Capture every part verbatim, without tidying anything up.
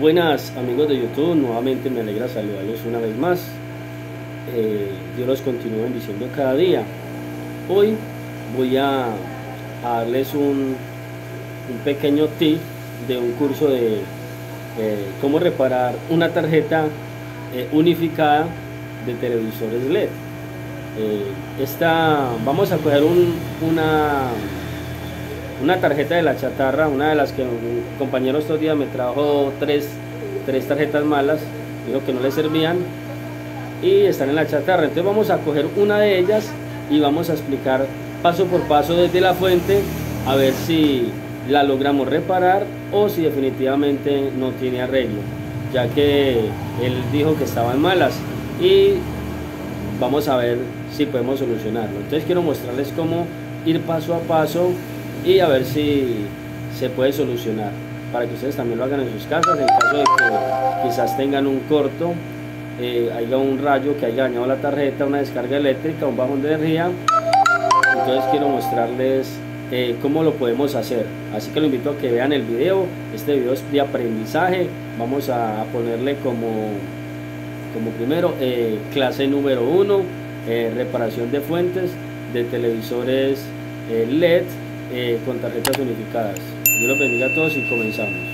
Buenas amigos de YouTube, nuevamente me alegra saludarlos una vez más. eh, Dios los continúe bendiciendo cada día. Hoy voy a, a darles un, un pequeño tip de un curso de eh, cómo reparar una tarjeta eh, unificada de televisores L E D. Eh, esta, vamos a coger un, una una tarjeta de la chatarra, una de las que un compañero estos días me trajo tres, tres tarjetas malas, dijo que no le servían y están en la chatarra. Entonces vamos a coger una de ellas y vamos a explicar paso por paso desde la fuente a ver si la logramos reparar o si definitivamente no tiene arreglo, ya que él dijo que estaban malas y vamos a ver si podemos solucionarlo. Entonces quiero mostrarles cómo ir paso a paso y a ver si se puede solucionar, para que ustedes también lo hagan en sus casas en caso de que quizás tengan un corto, eh, haya un rayo que haya dañado la tarjeta, una descarga eléctrica, un bajón de energía. Entonces quiero mostrarles eh, cómo lo podemos hacer, así que lo invito a que vean el video. Este video es de aprendizaje. Vamos a ponerle como, como primero eh, clase número uno, eh, reparación de fuentes de televisores eh, L E D Eh, con tarjetas unificadas. Dios los bendiga a todos y comenzamos.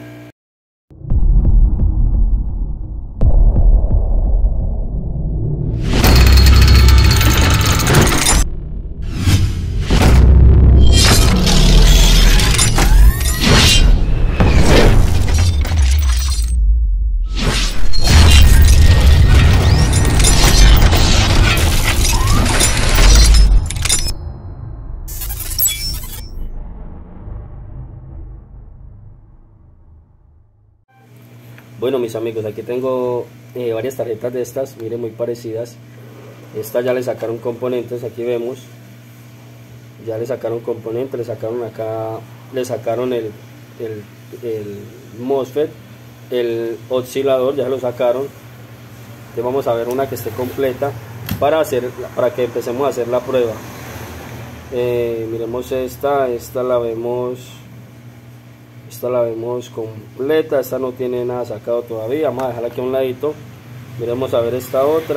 Bueno, mis amigos, aquí tengo eh, varias tarjetas de estas, miren, muy parecidas. Esta ya le sacaron componentes, aquí vemos. Ya le sacaron componentes, le sacaron acá, le sacaron el, el, el MOSFET, el oscilador, ya lo sacaron. Entonces vamos a ver una que esté completa para, hacer, para que empecemos a hacer la prueba. Eh, miremos esta, esta la vemos... Esta la vemos completa, esta no tiene nada sacado todavía. Vamos a dejarla aquí a un ladito. Miremos a ver esta otra.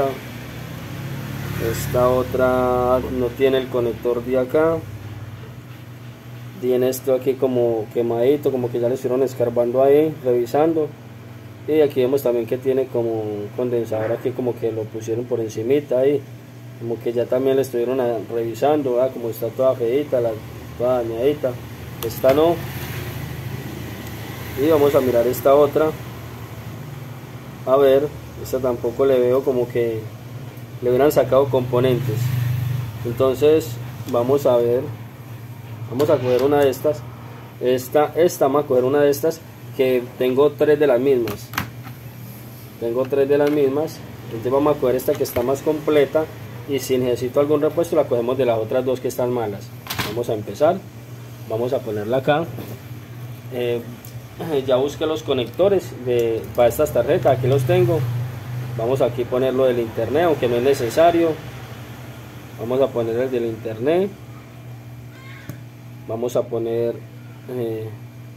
Esta otra no tiene el conector de acá. Tiene esto aquí como quemadito, como que ya le estuvieron escarbando ahí, revisando. Y aquí vemos también que tiene como un condensador aquí, como que lo pusieron por encimita ahí. Como que ya también le estuvieron revisando, ¿verdad? Como está toda feita, la, toda dañadita. Esta no. Y vamos a mirar esta otra, a ver, esta tampoco le veo como que le hubieran sacado componentes. Entonces vamos a ver, vamos a coger una de estas, esta, esta vamos a coger una de estas, que tengo tres de las mismas, tengo tres de las mismas, entonces vamos a coger esta que está más completa, y si necesito algún repuesto la cogemos de las otras dos que están malas. Vamos a empezar, vamos a ponerla acá. eh, Ya busqué los conectores de, para estas tarjetas, aquí los tengo. Vamos aquí a ponerlo del internet, aunque no es necesario. Vamos a poner el del internet. Vamos a poner eh,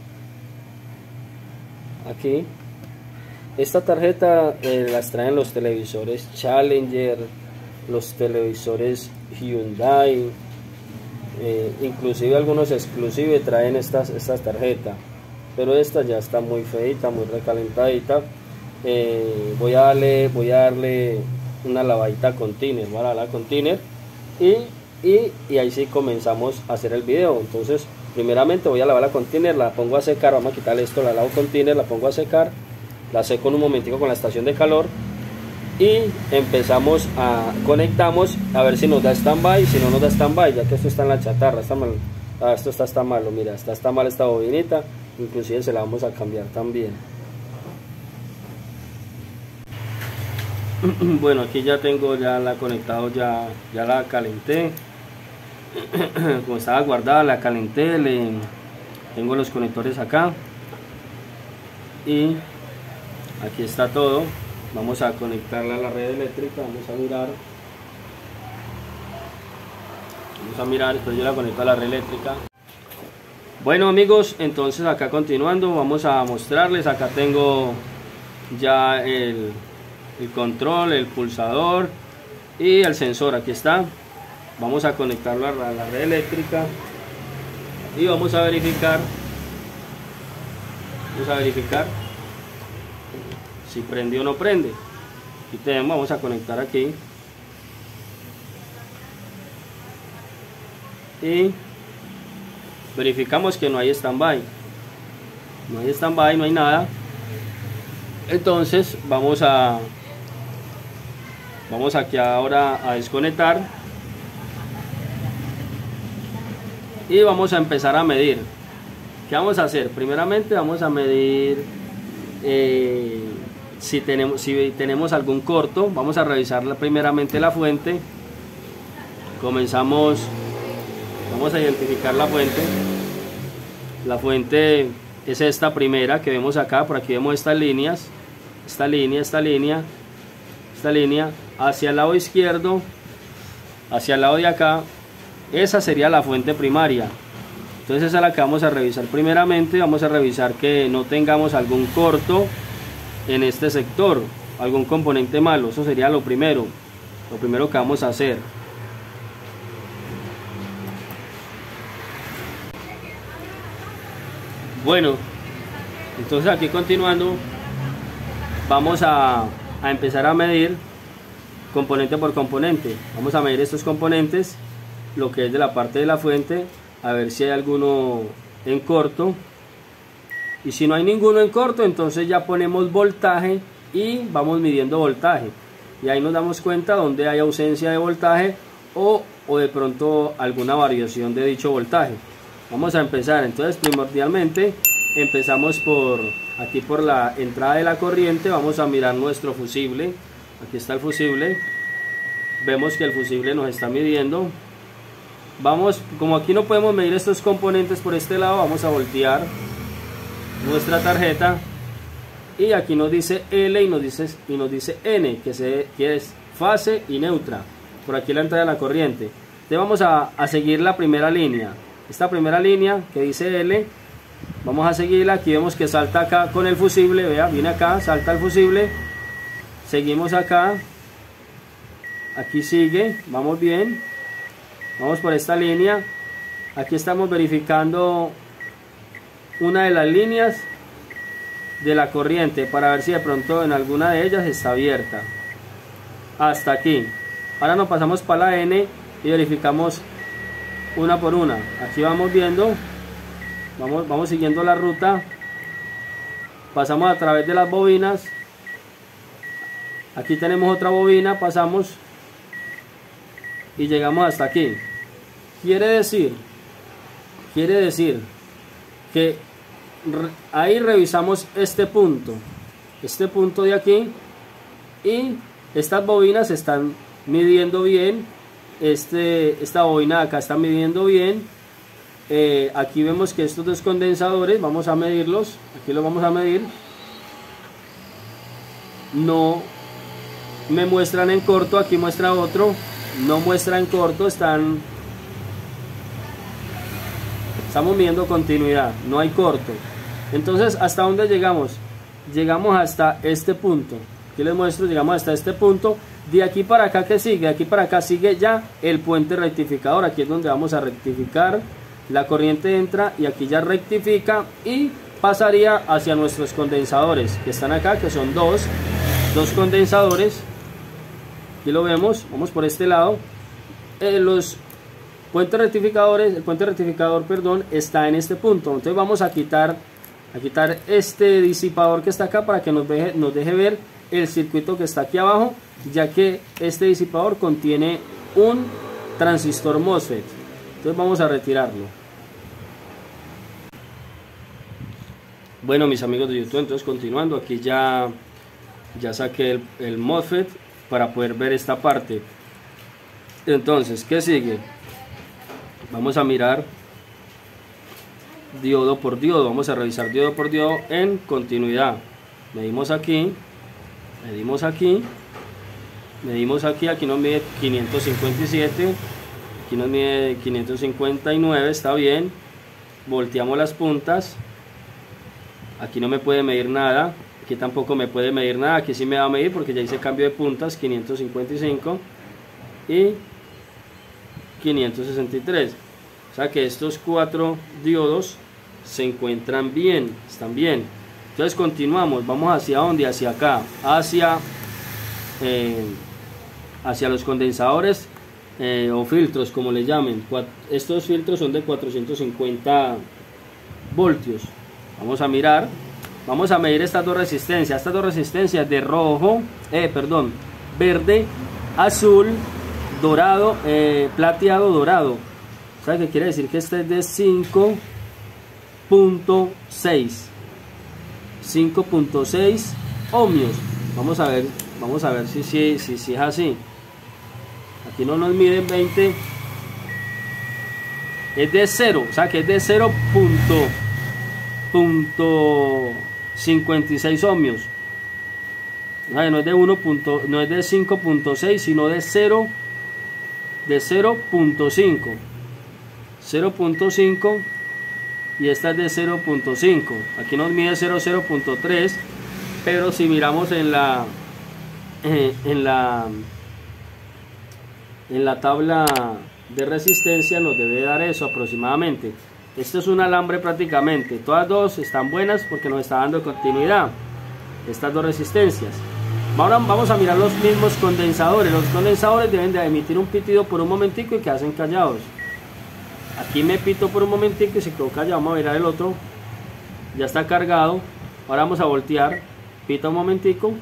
aquí. Esta tarjeta eh, las traen los televisores Challenger, los televisores Hyundai, eh, inclusive algunos exclusivos traen estas, estas tarjetas. Pero esta ya está muy feita, muy recalentadita. Eh, voy a darle voy a darle una lavadita con thinner, voy a lavar con thinner y, y, y ahí sí comenzamos a hacer el video. Entonces primeramente voy a lavarla con thinner, la pongo a secar, vamos a quitarle esto, la lavo con thinner, la pongo a secar, la seco en un momentico con la estación de calor y empezamos a conectamos a ver si nos da stand-by. Si no nos da stand-by, ya que esto está en la chatarra, está mal, ah, esto está, está malo, mira, está, está mal esta bobinita. Inclusive se la vamos a cambiar también. Bueno, aquí ya tengo ya la conectado, ya, ya la calenté. Como estaba guardada la calenté, le, tengo los conectores acá y aquí está todo. Vamos a conectarla a la red eléctrica, vamos a mirar. Vamos a mirar, entonces yo la conecto a la red eléctrica. Bueno amigos, entonces acá continuando vamos a mostrarles. Acá tengo ya el, el control, el pulsador y el sensor. Aquí está. Vamos a conectarlo a la, a la red eléctrica y vamos a verificar vamos a verificar si prende o no prende. Aquí tenemos, vamos a conectar aquí y verificamos que no hay standby, no hay standby, no hay nada. Entonces vamos a vamos aquí ahora a desconectar y vamos a empezar a medir. ¿Qué vamos a hacer? Primeramente vamos a medir eh, si tenemos si tenemos algún corto. Vamos a revisar primeramente la fuente. Comenzamos. Vamos a identificar la fuente. La fuente es esta primera que vemos acá. Por aquí vemos estas líneas. Esta línea, esta línea, esta línea. Hacia el lado izquierdo, hacia el lado de acá, esa sería la fuente primaria. Entonces esa es la que vamos a revisar primeramente. Vamos a revisar que no tengamos algún corto en este sector, algún componente malo. Eso sería lo primero. Lo primero que vamos a hacer. Bueno, entonces aquí continuando vamos a, a empezar a medir componente por componente. Vamos a medir estos componentes, lo que es de la parte de la fuente, a ver si hay alguno en corto, y si no hay ninguno en corto, entonces ya ponemos voltaje y vamos midiendo voltaje, y ahí nos damos cuenta donde hay ausencia de voltaje o, o de pronto alguna variación de dicho voltaje. Vamos a empezar. Entonces primordialmente empezamos por aquí, por la entrada de la corriente. Vamos a mirar nuestro fusible. Aquí está el fusible. Vemos que el fusible nos está midiendo. Vamos, como aquí no podemos medir estos componentes por este lado, vamos a voltear nuestra tarjeta y aquí nos dice L y nos dice, y nos dice N, que, se, que es fase y neutra. Por aquí la entrada de la corriente. Entonces vamos a, a seguir la primera línea. Esta primera línea que dice L, vamos a seguirla. Aquí vemos que salta acá con el fusible, vea, viene acá, salta el fusible, seguimos acá, aquí sigue, vamos bien, vamos por esta línea. Aquí estamos verificando una de las líneas de la corriente para ver si de pronto en alguna de ellas está abierta. Hasta aquí. Ahora nos pasamos para la N y verificamos una por una. Aquí vamos viendo, vamos, vamos siguiendo la ruta, pasamos a través de las bobinas. Aquí tenemos otra bobina, pasamos y llegamos hasta aquí. Quiere decir, quiere decir que ahí revisamos este punto, este punto de aquí, y estas bobinas están midiendo bien. Este, esta bobina de acá está midiendo bien. Eh, aquí vemos que estos dos condensadores, vamos a medirlos, aquí los vamos a medir, no me muestran en corto. Aquí muestra otro, no muestra en corto, están estamos midiendo continuidad, no hay corto. Entonces, ¿hasta dónde llegamos? Llegamos hasta este punto. Aquí les muestro, llegamos hasta este punto. De aquí para acá, ¿qué sigue? De aquí para acá sigue ya el puente rectificador. Aquí es donde vamos a rectificar. La corriente entra y aquí ya rectifica y pasaría hacia nuestros condensadores que están acá, que son dos, dos condensadores. Aquí lo vemos, vamos por este lado. Eh, los puentes rectificadores, el puente rectificador, perdón, está en este punto. Entonces vamos a quitar, a quitar este disipador que está acá para que nos deje, nos deje ver el circuito que está aquí abajo, ya que este disipador contiene un transistor MOSFET. Entonces vamos a retirarlo. Bueno, mis amigos de YouTube, entonces continuando, aquí ya, ya saqué el, el MOSFET para poder ver esta parte. Entonces, ¿qué sigue? Vamos a mirar diodo por diodo, vamos a revisar diodo por diodo en continuidad. Medimos aquí, medimos aquí, medimos aquí, aquí nos mide quinientos cincuenta y siete, aquí nos mide quinientos cincuenta y nueve, está bien. volteamos las puntas. Aquí no me puede medir nada, aquí tampoco me puede medir nada, aquí sí me va a medir porque ya hice cambio de puntas, quinientos cincuenta y cinco y quinientos sesenta y tres. O sea que estos cuatro diodos se encuentran bien, están bien. Entonces continuamos, vamos hacia dónde, hacia acá, hacia, eh, hacia los condensadores eh, o filtros, como le llamen. Estos filtros son de cuatrocientos cincuenta voltios. Vamos a mirar, vamos a medir estas dos resistencias, estas dos resistencias de rojo, eh, perdón, verde, azul, dorado, eh, plateado, dorado. ¿Sabe qué quiere decir? Que este es de cinco punto seis, cinco punto seis ohmios. Vamos a ver, vamos a ver si, si, si, si es así. Aquí no nos miden veinte, es de cero, o sea que es de cero punto cincuenta y seis ohmios. O sea, no es de uno, no es de cinco punto seis, sino de cero, de cero punto cinco, cero punto cinco, y esta es de cero punto cinco. Aquí nos mide cero punto tres, pero si miramos en la eh, en la en la tabla de resistencia nos debe dar eso aproximadamente. Esto es un alambre prácticamente, todas dos están buenas porque nos está dando continuidad, estas dos resistencias. Ahora vamos a mirar los mismos condensadores. Los condensadores deben de emitir un pitido por un momentico y que hacen callados. Aquí me pito por un momentico y se quedó callado. Vamos a mirar el otro, ya está cargado. Ahora vamos a voltear, pita un momentico,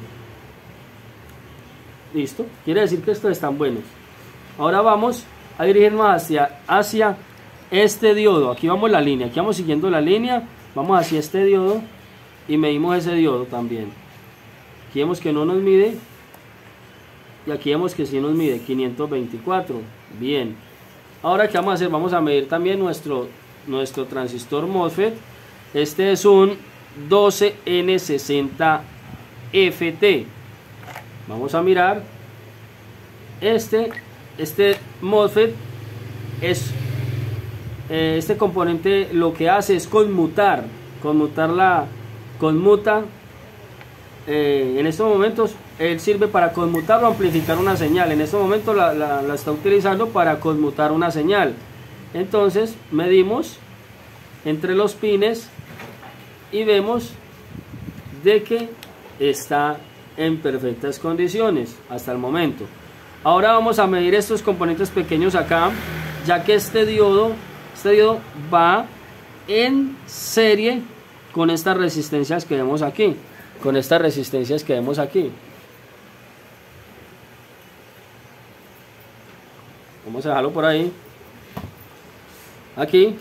listo, quiere decir que estos están buenos. Ahora vamos a dirigirnos hacia, hacia este diodo. Aquí vamos la línea, aquí vamos siguiendo la línea, vamos hacia este diodo y medimos ese diodo también. Aquí vemos que no nos mide y aquí vemos que sí nos mide quinientos veinticuatro. Bien, ahora ¿qué vamos a hacer? Vamos a medir también nuestro, nuestro transistor MOSFET. Este es un doce N sesenta F T. Vamos a mirar este, este MOSFET es eh, este componente lo que hace es conmutar, conmutar la, conmuta eh, en estos momentos él sirve para conmutar o amplificar una señal. En estos momentos la, la, la está utilizando para conmutar una señal. Entonces medimos entre los pines y vemos de que está en perfectas condiciones hasta el momento. Ahora vamos a medir estos componentes pequeños acá, ya que este diodo, este diodo va en serie con estas resistencias que vemos aquí, con estas resistencias que vemos aquí. Vamos a dejarlo por ahí. Aquí,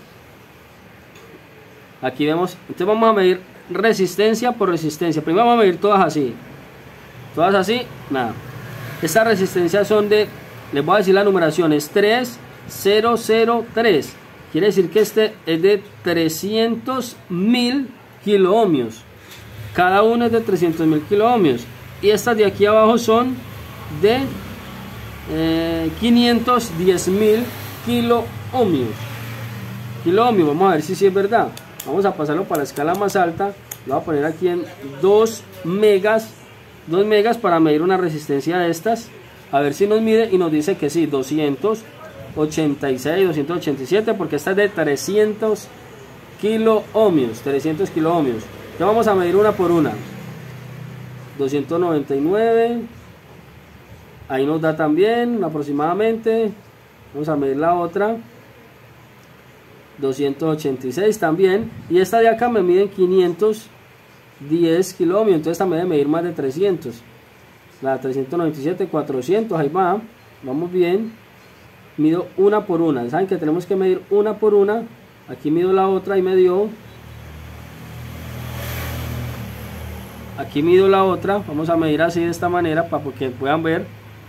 aquí vemos, entonces vamos a medir resistencia por resistencia. Primero vamos a medir todas así, todas así, nada. Estas resistencias son de, les voy a decir la numeración, es tres mil tres. Quiere decir que este es de trescientos mil kilo ohmios. Cada uno es de trescientos mil kilo ohmios. Y estas de aquí abajo son de eh, quinientos diez mil kilo ohmios. Kilo ohmios, vamos a ver si sí es verdad. Vamos a pasarlo para la escala más alta. Lo voy a poner aquí en dos megas. dos megas para medir una resistencia de estas, a ver si nos mide y nos dice que sí, doscientos ochenta y seis, doscientos ochenta y siete, porque esta es de trescientos kilo ohmios, trescientos kilo ohmios. Ya vamos a medir una por una. doscientos noventa y nueve, ahí nos da también aproximadamente. Vamos a medir la otra, doscientos ochenta y seis también, y esta de acá me mide quinientos diez kilo ohmios, entonces también debe medir más de trescientos. La trescientos noventa y siete, cuatrocientos, ahí va, vamos bien. Mido una por una, saben que tenemos que medir una por una. Aquí mido la otra y me dio. Aquí mido la otra, vamos a medir así de esta manera para que puedan ver.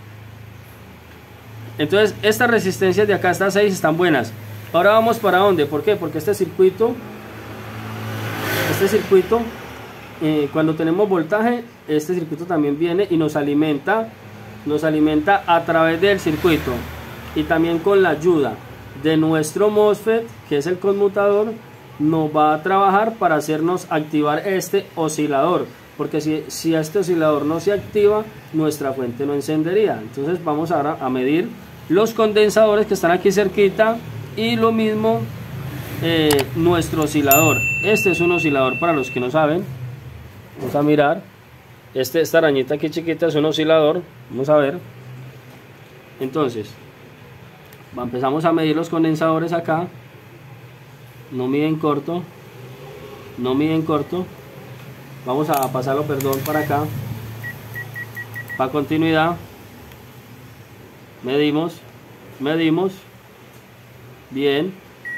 Entonces estas resistencias de acá, estas seis, están buenas. Ahora vamos para dónde, ¿por qué? Porque este circuito, este circuito Eh, cuando tenemos voltaje, este circuito también viene y nos alimenta, nos alimenta a través del circuito y también con la ayuda de nuestro MOSFET, que es el conmutador, nos va a trabajar para hacernos activar este oscilador, porque si, si este oscilador no se activa, nuestra fuente no encendería. Entonces vamos ahora a medir los condensadores que están aquí cerquita, y lo mismo eh, nuestro oscilador. Este es un oscilador, para los que no saben, vamos a mirar, este, esta arañita aquí chiquita es un oscilador, vamos a ver. Entonces empezamos a medir los condensadores acá, no miden corto, no miden corto, vamos a pasarlo, perdón, para acá, para continuidad, medimos, medimos, bien,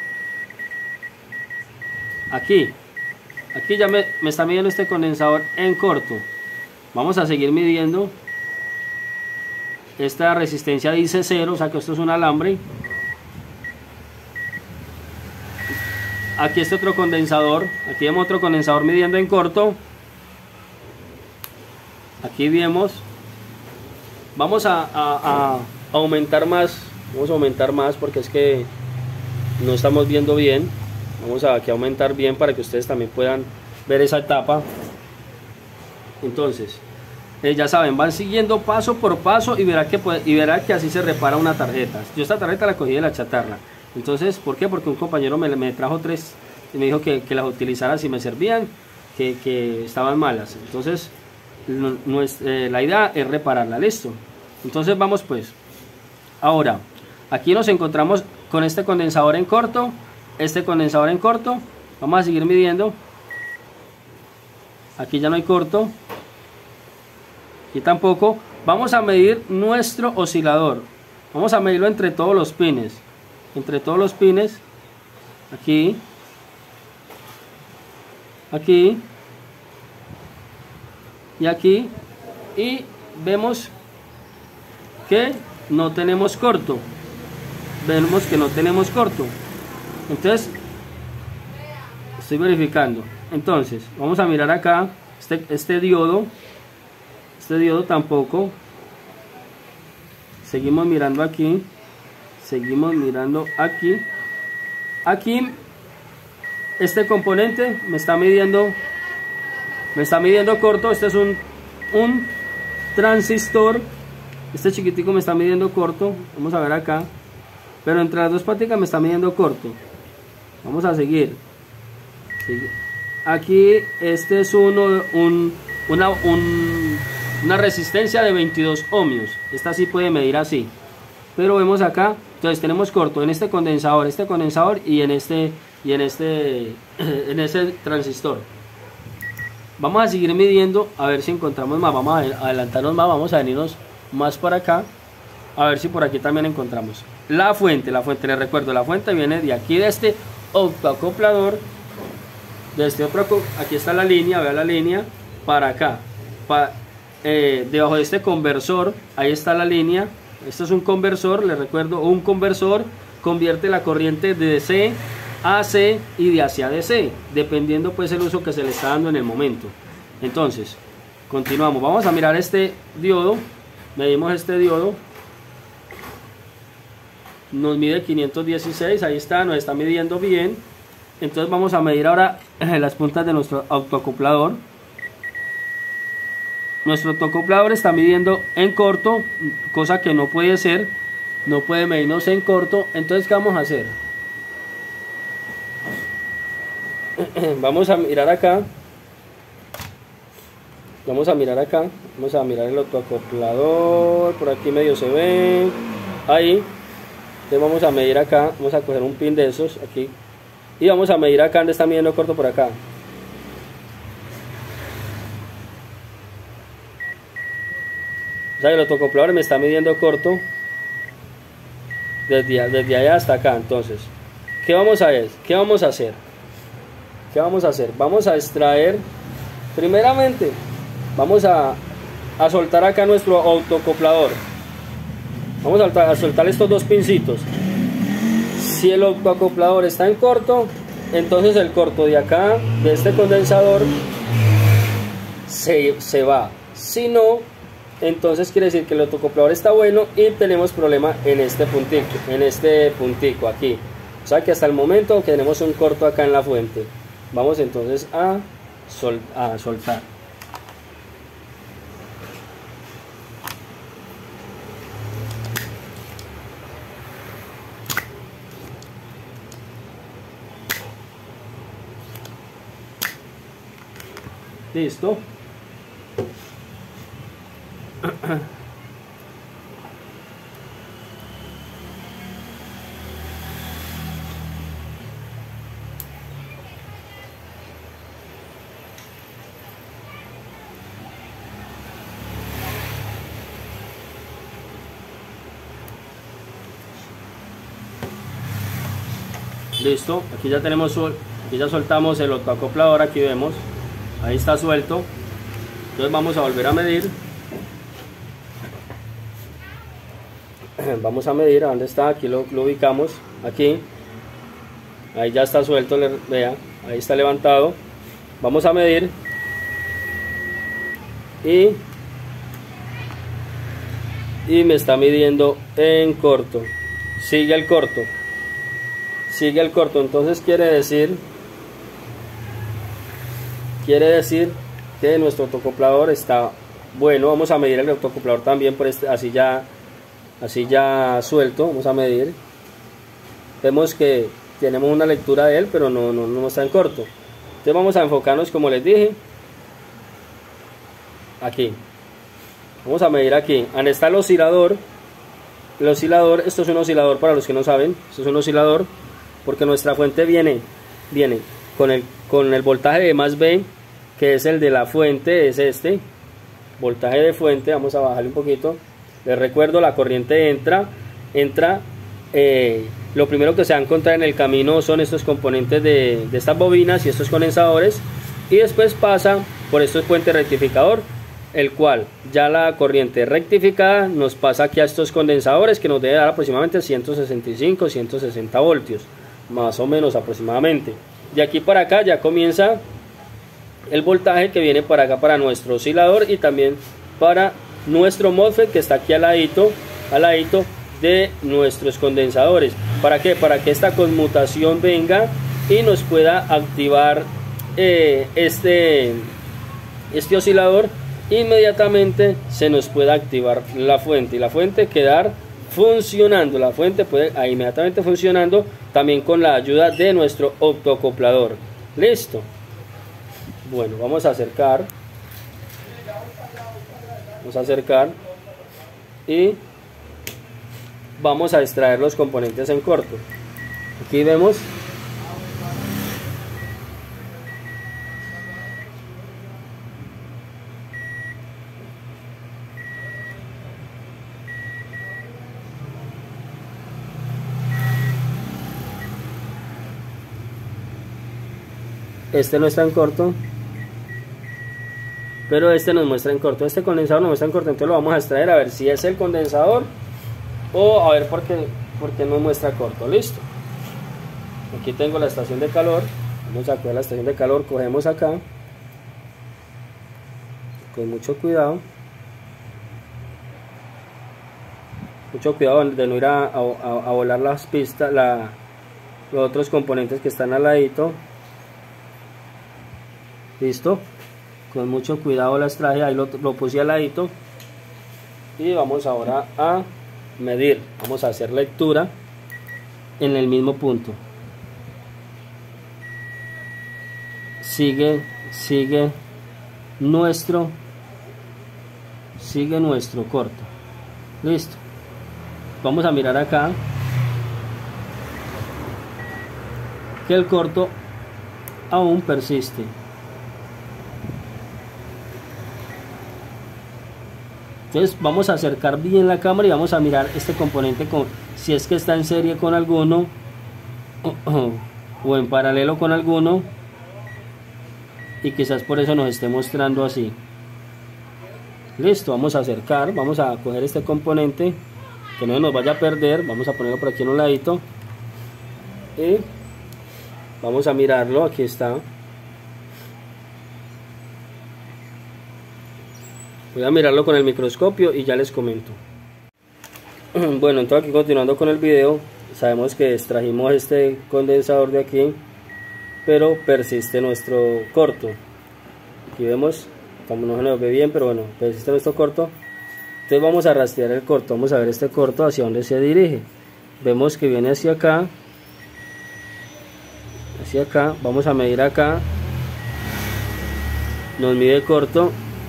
aquí, aquí ya me, me está midiendo este condensador en corto. Vamos a seguir midiendo. Esta resistencia dice cero, o sea que esto es un alambre. Aquí este otro condensador, aquí vemos otro condensador midiendo en corto. Aquí vemos. Vamos a, a, a aumentar más, vamos a aumentar más porque es que no estamos viendo bien. Vamos a aquí a aumentar bien para que ustedes también puedan ver esa etapa. Entonces, eh, ya saben, van siguiendo paso por paso y verá, que puede, y verá que así se repara una tarjeta. Yo esta tarjeta la cogí de la chatarra. Entonces, ¿por qué? Porque un compañero me, me trajo tres y me dijo que, que las utilizara si me servían, que, que estaban malas. Entonces, no, no es, eh, la idea es repararla, listo. Entonces vamos pues. Ahora, aquí nos encontramos con este condensador en corto, este condensador en corto. Vamos a seguir midiendo. Aquí ya no hay corto, aquí tampoco. Vamos a medir nuestro oscilador, vamos a medirlo entre todos los pines, entre todos los pines, aquí, aquí y aquí, y vemos que no tenemos corto, vemos que no tenemos corto. Entonces estoy verificando. Entonces vamos a mirar acá este, este diodo, este diodo tampoco. Seguimos mirando aquí, seguimos mirando aquí. Aquí este componente me está midiendo, me está midiendo corto. Este es un, un transistor. Este chiquitico me está midiendo corto. Vamos a ver acá, pero entre las dos paticas me está midiendo corto. Vamos a seguir. Sigue. Aquí este es uno, un, una, un, una resistencia de veintidós ohmios. Esta sí puede medir así, pero vemos acá, entonces tenemos corto en este condensador, este condensador y en este y en este en este transistor. Vamos a seguir midiendo a ver si encontramos más. Vamos a adelantarnos más, vamos a venirnos más para acá a ver si por aquí también encontramos la fuente. La fuente, les recuerdo, la fuente viene de aquí, de este autoacoplador. De este otro, aquí está la línea, vea la línea, para acá, para, eh, debajo de este conversor, ahí está la línea. Esto es un conversor, les recuerdo, un conversor convierte la corriente de D C a A C y de A C a D C, dependiendo pues el uso que se le está dando en el momento. Entonces, continuamos, vamos a mirar este diodo, medimos este diodo, nos mide quinientos dieciséis, ahí está, nos está midiendo bien. Entonces vamos a medir ahora las puntas de nuestro autoacoplador. Nuestro autoacoplador está midiendo en corto, cosa que no puede ser, no puede medirnos en corto. Entonces, ¿qué vamos a hacer? Vamos a mirar acá. Vamos a mirar acá. Vamos a mirar el autoacoplador. Por aquí medio se ve. Ahí. Entonces vamos a medir acá. Vamos a coger un pin de esos aquí. Y vamos a medir acá donde está midiendo corto, por acá. O sea que el autoacoplador me está midiendo corto desde, desde allá hasta acá. Entonces, ¿qué vamos a ver? ¿Qué vamos a hacer? ¿Qué vamos a hacer? Vamos a extraer, primeramente, vamos a, a soltar acá nuestro autoacoplador. Vamos a, a soltar estos dos pincitos. Si el autoacoplador está en corto, entonces el corto de acá, de este condensador, se, se va. Si no, entonces quiere decir que el autoacoplador está bueno y tenemos problema en este puntico, en este puntico aquí. O sea que hasta el momento tenemos un corto acá en la fuente. Vamos entonces a, sol, a soltar. Listo. Listo, aquí ya tenemos, aquí ya soltamos el autoacoplador, aquí vemos, ahí está suelto. Entonces vamos a volver a medir. Vamos a medir a dónde está, aquí lo, lo ubicamos, aquí, ahí ya está suelto, le, vea, ahí está levantado. Vamos a medir y, y me está midiendo en corto, sigue el corto. Sigue el corto, entonces quiere decir quiere decir que nuestro autoacoplador está bueno. Vamos a medir el autoacoplador también por este, así ya así ya suelto. Vamos a medir, vemos que tenemos una lectura de él, pero no, no, no está en corto. Entonces vamos a enfocarnos, como les dije, aquí vamos a medir aquí donde está el oscilador. El oscilador, esto es un oscilador para los que no saben, esto es un oscilador porque nuestra fuente viene, viene con el, con el voltaje de más B, que es el de la fuente, es este, voltaje de fuente. Vamos a bajarle un poquito. Les recuerdo, la corriente entra, entra, eh, lo primero que se va a encontrar en el camino son estos componentes de, de estas bobinas y estos condensadores, y después pasa por estos puentes rectificador, el cual ya la corriente rectificada nos pasa aquí a estos condensadores, que nos debe dar aproximadamente ciento sesenta y cinco, ciento sesenta voltios. Más o menos aproximadamente. De aquí para acá ya comienza el voltaje que viene para acá para nuestro oscilador y también para nuestro MOSFET, que está aquí al ladito, al ladito de nuestros condensadores. ¿Para qué? Para que esta conmutación venga y nos pueda activar eh, este, este oscilador. Inmediatamente se nos puede activar la fuente y la fuente quedar funcionando. La fuente puede ah, inmediatamente funcionando, también con la ayuda de nuestro autoacoplador. Listo. Bueno, vamos a acercar, vamos a acercar y vamos a extraer los componentes en corto. Aquí vemos este no está en corto, pero este nos muestra en corto. Este condensador nos muestra en corto, entonces lo vamos a extraer a ver si es el condensador o a ver por qué, por qué nos muestra corto. Listo. Aquí tengo la estación de calor. Vamos a coger la estación de calor, cogemos acá con mucho cuidado, mucho cuidado de no ir a, a, a volar las pistas, la, los otros componentes que están al ladito. Listo, con mucho cuidado las traje, ahí lo, lo puse al ladito y vamos ahora a medir. Vamos a hacer lectura en el mismo punto. Sigue, sigue nuestro, sigue nuestro corto. Listo. Vamos a mirar acá que el corto aún persiste. Entonces vamos a acercar bien la cámara y vamos a mirar este componente con, si es que está en serie con alguno o, o en paralelo con alguno, y quizás por eso nos esté mostrando así. Listo, vamos a acercar, vamos a coger este componente que no nos vaya a perder, vamos a ponerlo por aquí en un ladito y vamos a mirarlo. Aquí está. Voy a mirarlo con el microscopio y ya les comento. Bueno, entonces aquí continuando con el video, sabemos que extrajimos este condensador de aquí, pero persiste nuestro corto. Aquí vemos, como no se nos ve bien, pero bueno, persiste nuestro corto. Entonces vamos a rastrear el corto, vamos a ver este corto hacia dónde se dirige. Vemos que viene hacia acá, hacia acá, vamos a medir acá, nos mide corto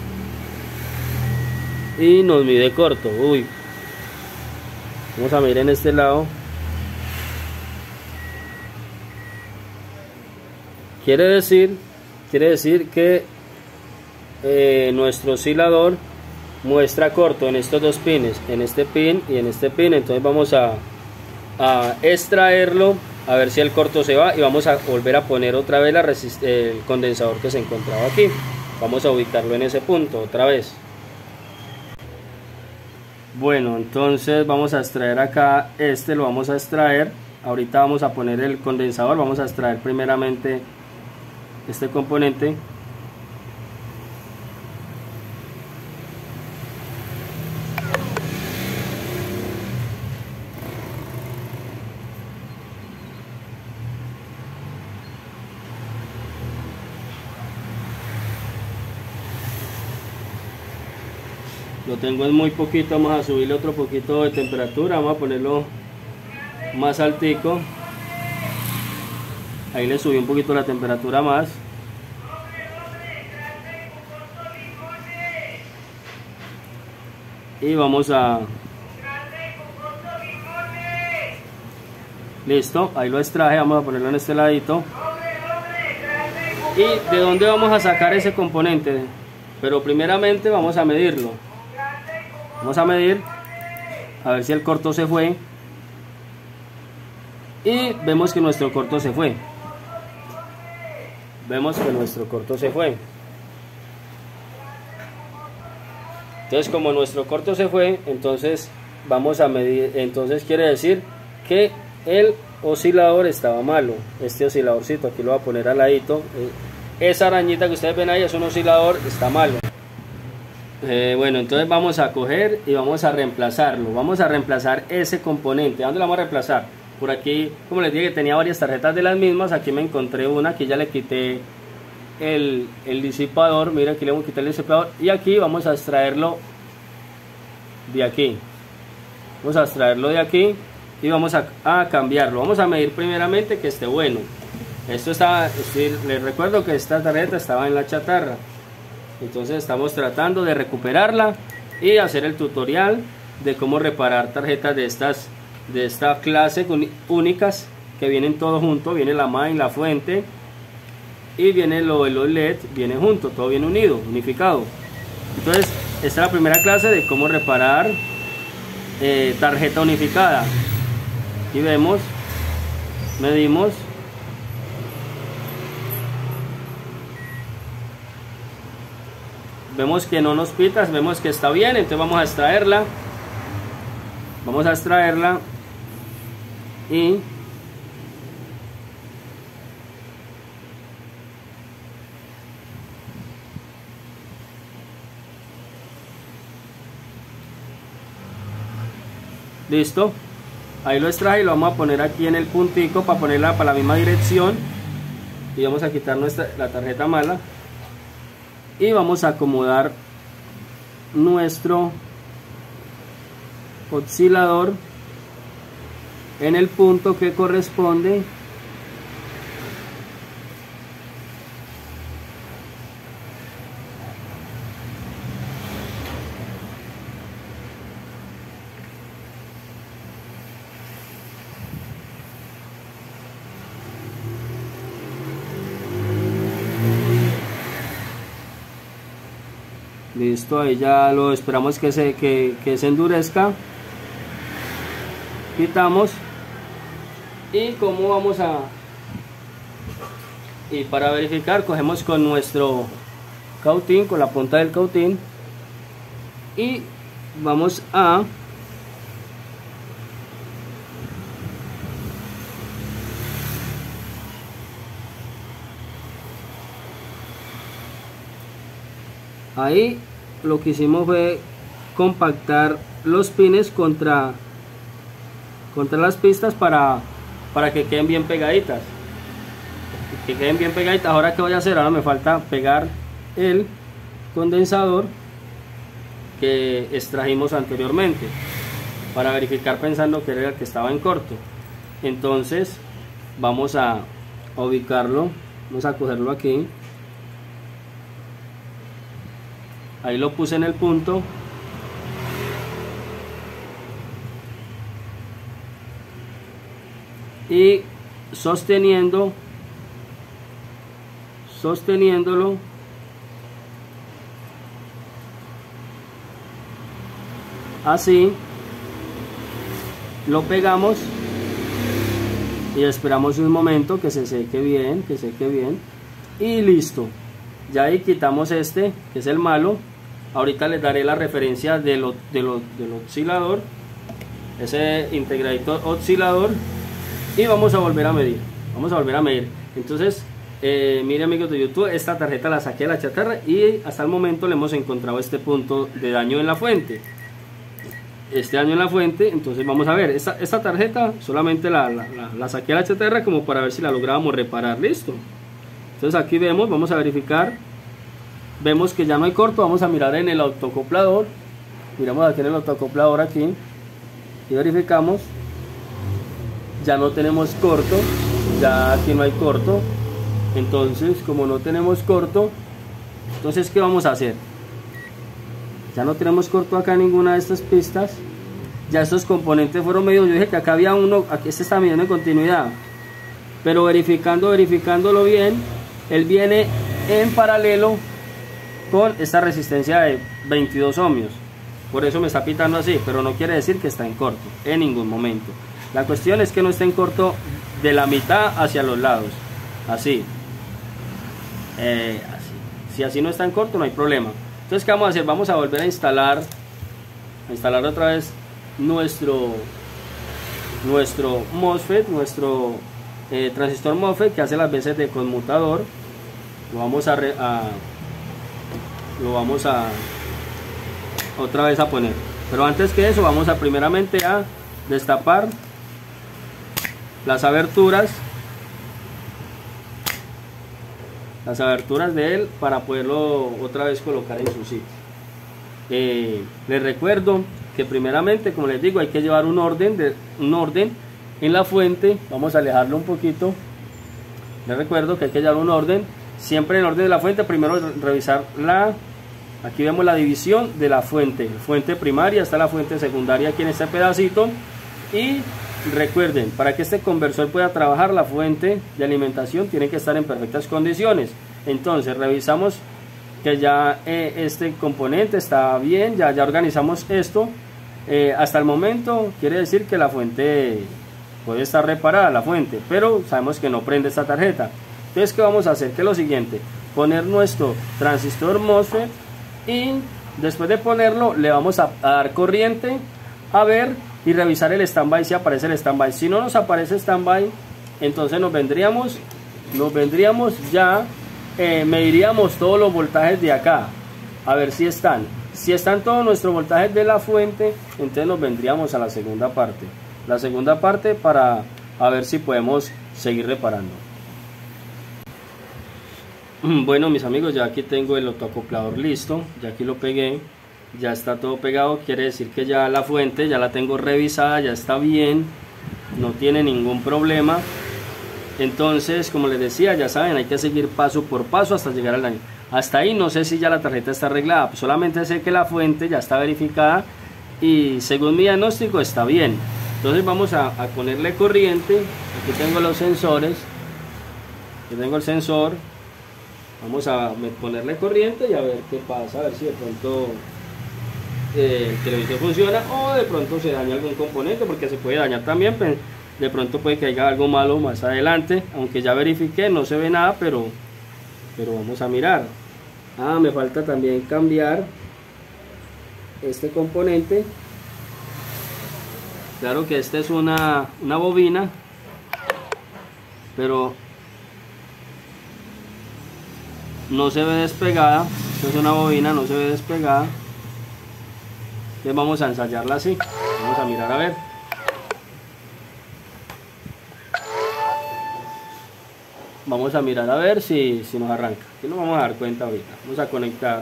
y nos mide corto. Uy, vamos a medir en este lado. Quiere decir, quiere decir que eh, nuestro oscilador muestra corto en estos dos pines, en este pin y en este pin. Entonces vamos a, a extraerlo, a ver si el corto se va, y vamos a volver a poner otra vez la el condensador que se encontraba aquí. Vamos a ubicarlo en ese punto otra vez. Bueno, entonces vamos a extraer acá, este lo vamos a extraer. Ahorita vamos a poner el condensador, vamos a extraer primeramente este componente. Lo tengo en muy poquito, vamos a subirle otro poquito de temperatura, vamos a ponerlo más altico. Ahí le subí un poquito la temperatura más. Y vamos a... Listo, ahí lo extraje, vamos a ponerlo en este ladito. ¿Y de dónde vamos a sacar ese componente? Pero primeramente vamos a medirlo. Vamos a medir, a ver si el corto se fue. Y vemos que nuestro corto se fue. Vemos que nuestro corto se fue. Entonces, como nuestro corto se fue, entonces vamos a medir. Entonces quiere decir que el oscilador estaba malo. Este osciladorcito, aquí lo voy a poner al ladito. Esa arañita que ustedes ven ahí es un oscilador, está malo. Eh, bueno, entonces vamos a coger y vamos a reemplazarlo. Vamos a reemplazar ese componente. ¿A dónde lo vamos a reemplazar? Por aquí, como les dije que tenía varias tarjetas de las mismas, aquí me encontré una, aquí ya le quité el, el disipador. Mira, aquí le vamos a quitar el disipador y aquí vamos a extraerlo de aquí. Vamos a extraerlo de aquí y vamos a, a cambiarlo. Vamos a medir primeramente que esté bueno. Esto está, este, les recuerdo que esta tarjeta estaba en la chatarra. Entonces estamos tratando de recuperarla y hacer el tutorial de cómo reparar tarjetas de estas de esta clase únicas, que vienen todos juntos. Viene la main, la fuente y viene lo de los L E D, viene junto, todo viene unido, unificado. Entonces esta es la primera clase de cómo reparar eh, tarjeta unificada. Y vemos, medimos, vemos que no nos pita, vemos que está bien. Entonces vamos a extraerla, vamos a extraerla y listo. Ahí lo extraje y lo vamos a poner aquí en el puntico para ponerla para la misma dirección. Y vamos a quitar nuestra, la tarjeta mala. Y vamos a acomodar nuestro oscilador en el punto que corresponde listo. Ahí ya lo esperamos que se, que, que se endurezca. Quitamos. Y como vamos a y para verificar, cogemos con nuestro cautín, con la punta del cautín, y vamos a ahí lo que hicimos fue compactar los pines contra contra las pistas para, para que queden bien pegaditas. Que queden bien pegaditas. Ahora, ¿qué voy a hacer? Ahora me falta pegar el condensador que extrajimos anteriormente para verificar, pensando que era el que estaba en corto. Entonces vamos a, a ubicarlo, vamos a cogerlo aquí, ahí lo puse en el punto, y sosteniendo sosteniéndolo así, lo pegamos y esperamos un momento que se seque bien, que seque bien, y listo. Ya ahí quitamos este, que es el malo. Ahorita les daré la referencia de lo, de lo, del oscilador, ese integrador oscilador, y vamos a volver a medir. Vamos a volver a medir. Entonces, eh, miren, amigos de YouTube, esta tarjeta la saqué de la chatarra y hasta el momento le hemos encontrado este punto de daño en la fuente. Este daño en la fuente. Entonces vamos a ver, esta, esta tarjeta solamente la, la, la, la saqué de la chatarra como para ver si la lográbamos reparar. Listo. Entonces aquí vemos, vamos a verificar, vemos que ya no hay corto. Vamos a mirar en el autoacoplador, miramos aquí en el autoacoplador aquí y verificamos, ya no tenemos corto, ya aquí no hay corto. Entonces, como no tenemos corto, entonces ¿qué vamos a hacer? Ya no tenemos corto acá en ninguna de estas pistas. Ya estos componentes fueron medidos. Yo dije que acá había uno, aquí este está midiendo en continuidad, pero verificando, verificándolo bien, él viene en paralelo con esta resistencia de veintidós ohmios. Por eso me está pitando así, pero no quiere decir que está en corto en ningún momento. La cuestión es que no esté en corto de la mitad hacia los lados, así, eh, así. Si así no está en corto, no hay problema. Entonces, ¿qué vamos a hacer? Vamos a volver a instalar, a instalar otra vez nuestro, nuestro MOSFET, nuestro eh, transistor MOSFET, que hace las veces de conmutador. Lo vamos a, re, a lo vamos a otra vez a poner. Pero antes que eso, vamos a primeramente a destapar las aberturas, las aberturas de él para poderlo otra vez colocar en su sitio. Eh, les recuerdo que primeramente, como les digo, hay que llevar un orden, de, un orden en la fuente. Vamos a alejarlo un poquito. Les recuerdo que hay que llevar un orden, siempre en orden de la fuente. Primero revisar la, aquí vemos la división de la fuente, fuente primaria, está la fuente secundaria aquí en este pedacito. Y recuerden, para que este conversor pueda trabajar, la fuente de alimentación tiene que estar en perfectas condiciones. Entonces revisamos que ya eh, este componente está bien, ya, ya organizamos esto. Eh, hasta el momento quiere decir que la fuente puede estar reparada, la fuente, pero sabemos que no prende esta tarjeta. Entonces, ¿qué vamos a hacer? Que es lo siguiente: poner nuestro transistor MOSFET y después de ponerlo le vamos a, a dar corriente, a ver y revisar el standby si aparece el standby. Si no nos aparece standby, entonces nos vendríamos nos vendríamos ya, eh, mediríamos todos los voltajes de acá, a ver si están. Si están todos nuestros voltajes de la fuente, entonces nos vendríamos a la segunda parte. La segunda parte para a ver si podemos seguir reparando. Bueno, mis amigos, ya aquí tengo el autoacoplador listo, ya aquí lo pegué. Ya está todo pegado, quiere decir que ya la fuente ya la tengo revisada, ya está bien, no tiene ningún problema. Entonces, como les decía, ya saben, hay que seguir paso por paso hasta llegar al daño. Hasta ahí no sé si ya la tarjeta está arreglada, pues solamente sé que la fuente ya está verificada y según mi diagnóstico está bien. Entonces vamos a, a ponerle corriente. Aquí tengo los sensores, aquí tengo el sensor. Vamos a ponerle corriente y a ver qué pasa, a ver si de pronto Eh, el televisor funciona o de pronto se daña algún componente, porque se puede dañar también. De pronto puede que haya algo malo más adelante, aunque ya verifiqué, no se ve nada, pero pero vamos a mirar. Ah, me falta también cambiar este componente. Claro que esta es una, una bobina, pero no se ve despegada. Esta es una bobina, no se ve despegada. Entonces vamos a ensayarla así, vamos a mirar a ver. vamos a mirar a ver si, si nos arranca. Aquí nos vamos a dar cuenta ahorita. Vamos a conectar.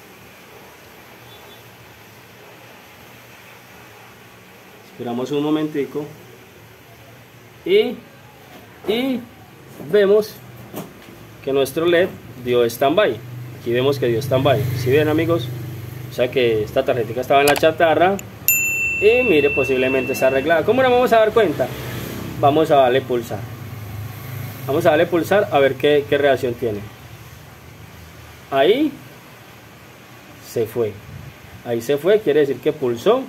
Esperamos un momentico. Y, y vemos que nuestro L E D dio stand-by. Aquí vemos que dio stand-by. ¿Sí ven, amigos? O sea que esta tarjetita estaba en la chatarra. Y mire, posiblemente está arreglada. ¿Cómo nos vamos a dar cuenta? Vamos a darle pulsar. Vamos a darle pulsar a ver qué, qué reacción tiene. Ahí se fue. Ahí se fue, quiere decir que pulsó.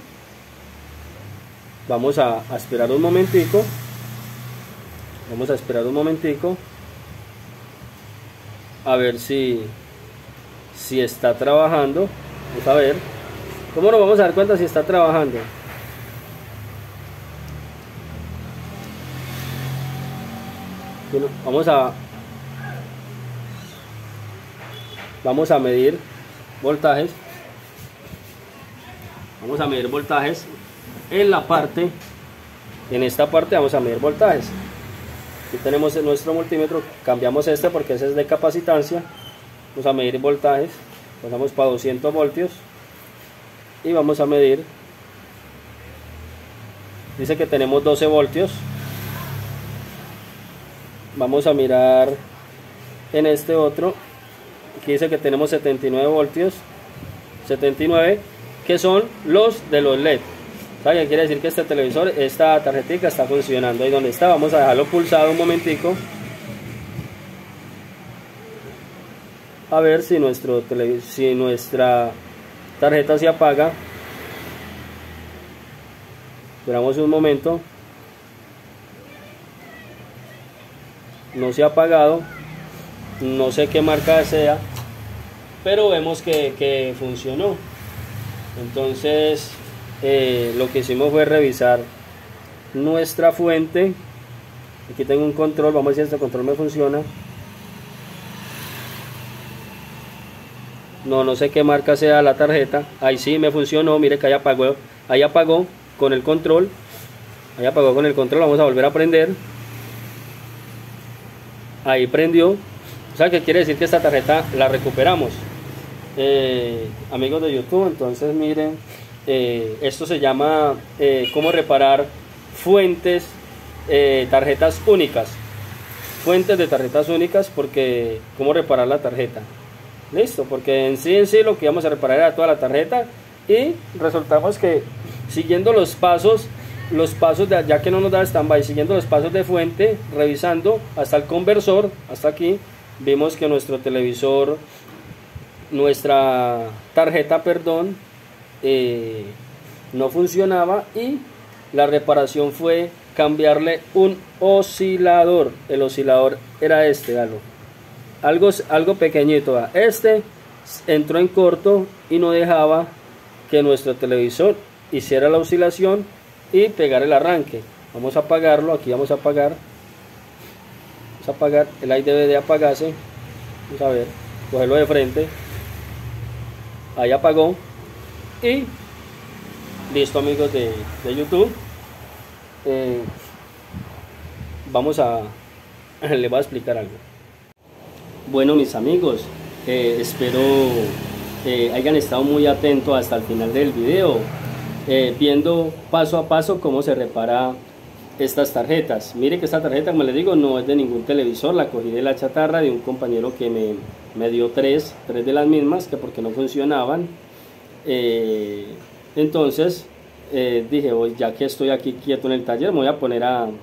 Vamos a, a esperar un momentico. Vamos a esperar un momentico. A ver si, si está trabajando. Vamos a ver. ¿Cómo nos vamos a dar cuenta si está trabajando? Vamos a vamos a medir voltajes. Vamos a medir voltajes en la parte, en esta parte vamos a medir voltajes. Aquí tenemos nuestro multímetro, cambiamos este porque ese es de capacitancia. Vamos a medir voltajes, pasamos para doscientos voltios y vamos a medir. Dice que tenemos doce voltios. Vamos a mirar en este otro. Aquí dice que tenemos setenta y nueve voltios, setenta y nueve, que son los de los L E D. ¿Sabe qué quiere decir? Que este televisor, esta tarjetita está funcionando. Ahí donde está, vamos a dejarlo pulsado un momentico. A ver si, nuestro tele, si nuestra tarjeta se apaga. Esperamos un momento. No se ha apagado. No sé qué marca sea, pero vemos que, que funcionó. Entonces eh, lo que hicimos fue revisar nuestra fuente. Aquí tengo un control, vamos a ver si este control me funciona. No, no sé qué marca sea la tarjeta. Ahí sí me funcionó, mire que ahí apagó, ahí apagó con el control. Ahí apagó con el control, vamos a volver a prender. Ahí prendió. O sea que quiere decir que esta tarjeta la recuperamos. Eh, amigos de YouTube, entonces miren, eh, esto se llama eh, cómo reparar fuentes, eh, tarjetas únicas. Fuentes de tarjetas únicas, porque cómo reparar la tarjeta. Listo, porque en sí en sí lo que íbamos a reparar era toda la tarjeta y resultamos que siguiendo los pasos, los pasos de ya que no nos da stand-by, siguiendo los pasos de fuente, revisando hasta el conversor, hasta aquí, vimos que nuestro televisor, nuestra tarjeta, perdón, eh, no funcionaba y la reparación fue cambiarle un oscilador. El oscilador era este, dalo. Algo, algo pequeñito. Este entró en corto y no dejaba que nuestro televisor hiciera la oscilación y pegar el arranque. Vamos a apagarlo. Aquí vamos a apagar. Vamos a apagar. El aire debe de apagarse. Vamos a ver. Cogerlo de frente. Ahí apagó. Y listo, amigos de, de YouTube. Eh, vamos a. Les voy a explicar algo. Bueno, mis amigos, eh, espero eh, hayan estado muy atentos hasta el final del video, eh, viendo paso a paso cómo se repara estas tarjetas. Mire que esta tarjeta, como les digo, no es de ningún televisor, la cogí de la chatarra de un compañero que me, me dio tres, tres de las mismas, que porque no funcionaban. Eh, entonces eh, dije, hoy ya que estoy aquí quieto en el taller, me voy a poner a, a,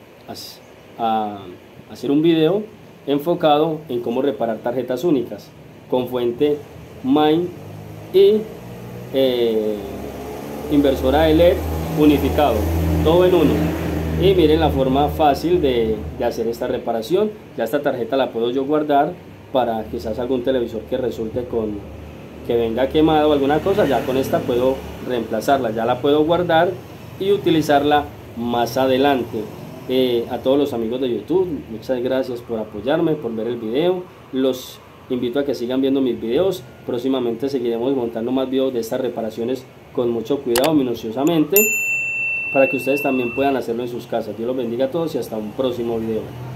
a hacer un video enfocado en cómo reparar tarjetas únicas con fuente Main y eh, inversora L E D unificado, todo en uno. Y miren la forma fácil de, de hacer esta reparación. Ya esta tarjeta la puedo yo guardar para quizás algún televisor que resulte con que venga quemado o alguna cosa, ya con esta puedo reemplazarla, ya la puedo guardar y utilizarla más adelante. Eh, a todos los amigos de YouTube, muchas gracias por apoyarme, por ver el video. Los invito a que sigan viendo mis videos. Próximamente seguiremos montando más videos de estas reparaciones con mucho cuidado, minuciosamente, para que ustedes también puedan hacerlo en sus casas. Dios los bendiga a todos y hasta un próximo video.